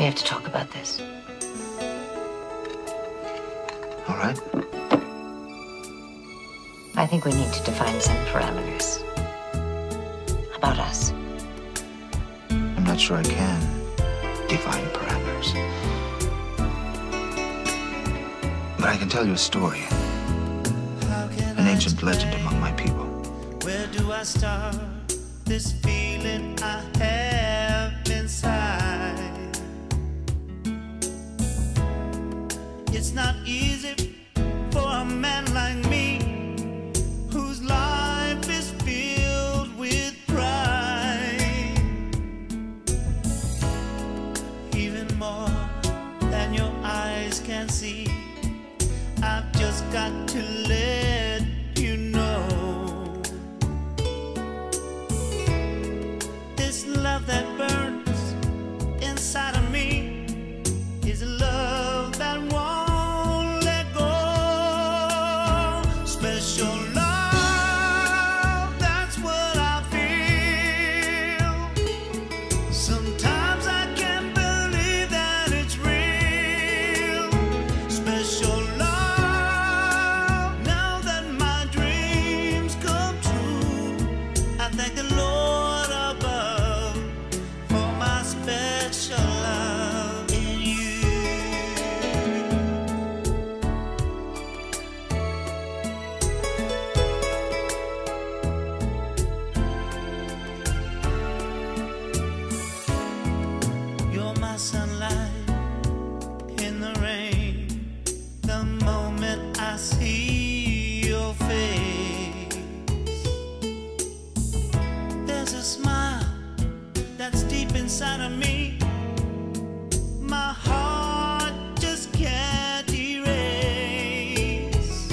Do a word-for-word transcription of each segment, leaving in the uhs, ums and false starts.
We have to talk about this. All right. I think we need to define some parameters. About us. I'm not sure I can define parameters. But I can tell you a story. An ancient legend among my people. Where do I start this feeling I have inside? It's not easy for a man like me, whose life is filled with pride. Even more than your eyes can see, I've just got to let you know. This love that burns inside of me is a love that won't let go. Special love, that's what I feel. Sometimes I can't believe that it's real. Special love, now that my dreams come true, I thank the Lord above for my special love in you. You're my sunlight in the rain. The moment I see your face, there's a smile that's deep inside of me. My heart just can't erase.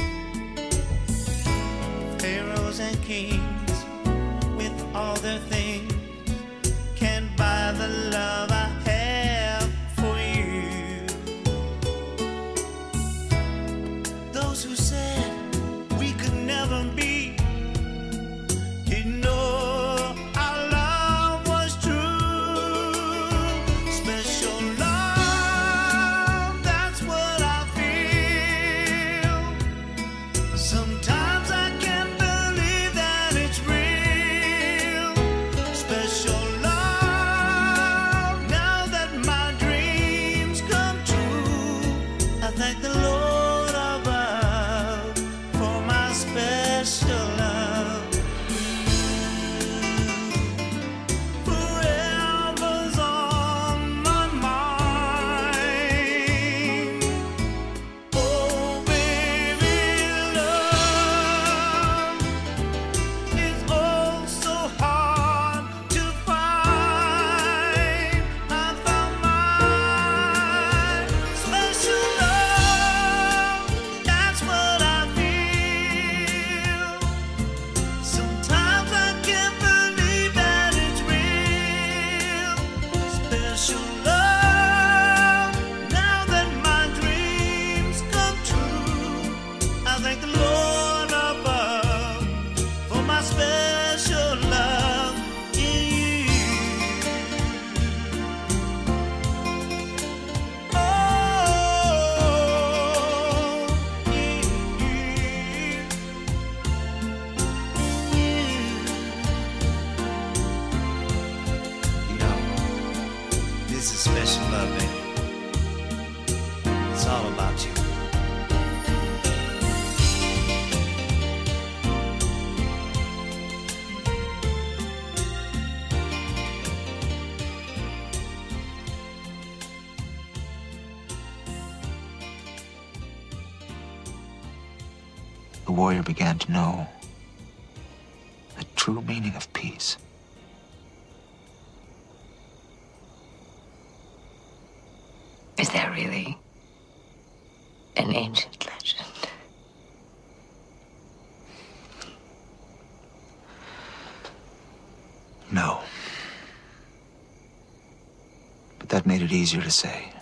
Pharaohs and kings with all their things can't buy the love I have for you. Those who said we could never be didn't know our love was true. Special love, that's what I feel. Sometimes I can't believe that it's real. Special love, now that my dreams come true, I thank the Lord above for my special love. Forever's on my mind. Oh, baby, love is oh so hard to find. I found my special love, that's what I feel. Sometimes I can't believe that it's real. Special love, now that my dreams come true, I thank the Lord above for my special love in you. Oh, in you. You know, this is special love, baby. It's all about you. The warrior began to know the true meaning of peace. Is there really an ancient legend? No. But that made it easier to say.